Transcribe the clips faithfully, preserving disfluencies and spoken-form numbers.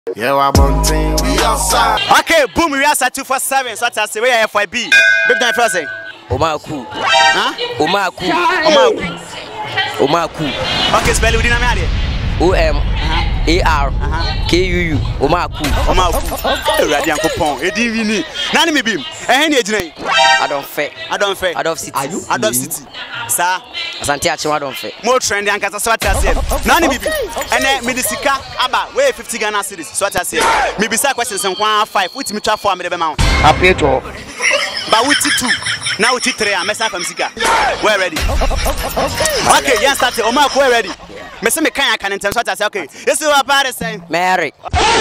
Yeah, I'm on team. We outside. Okay, boom, we outside two four seven. So that's the way F Y B. Big time first thing. Omaku. Huh? Omaku. Omaku. Omaku. Okay, spell it within a minute. O M A R K U U. Omaku. Omaku. Ready and coupon. Edi vini. Nani me bim. Eh ni ejine. I don't fe. I don't fe. I don't city. Are you? I don't city. Sir. Asante achi I don't fe. More trend and kasa swat ase. Nani me bim. Ene me disika aba we fifty Ghana cedis. Swat ase. Me bisa questions en kwa five. Wuti me twa four me de be ma. Happy to. Ba wuti two. Now wuti three. I mess up from sika. We're ready. Okay, yes start. Omaku we ready. Me say me kan kan ntem swat ase. Okay. This is what Paris saying. Mary.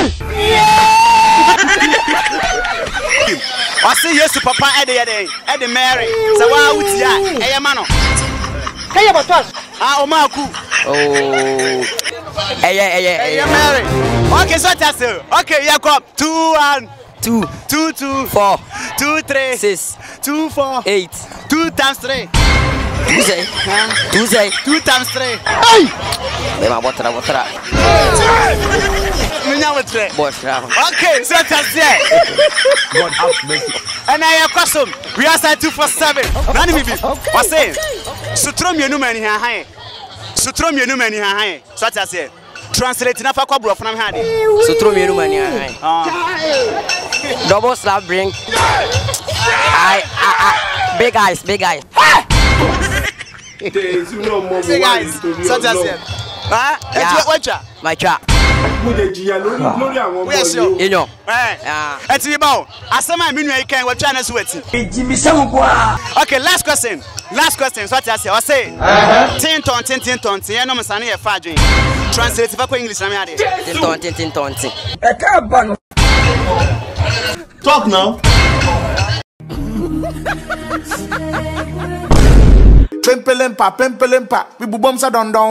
I see yes to Papa Eddie Eddie Eddie Mary. So why would ya? Hey mano. Hey about us. Ah Omaku. Oh. Hey hey hey hey Mary. Okay, so that's it. Okay, yeah come. Two one. Two. Two two. Four. Two three. Six. Two four. Eight. Two times three. Two say. Two say. Two times three. Hey. Bema botara botara. Okay, so that's it. God have mercy. And I have custom. We are side two for seven. Nani me be. What's saying? Sutrom you no many high. Sutrom you no many high. So that's it. Translate na fa kwa bro from hade. Sutrom you no many high. Double slap drink. I, I, I big eyes, big eyes. There's no more. Big eyes. So that's it. Ah, watcha. My trap. We are sure. You know. Eh. Eti ba. Asema menu e kan we try na so ati. Okay, last question. Last question. So what I say? I say. Tin ton tin tin ton tin. No msane e fa adwen. Translate for English na me ade. Tin ton tin tin ton tin. E ka ba no. Talk now. Pempelempa, pempelempa. We bubom sa don don.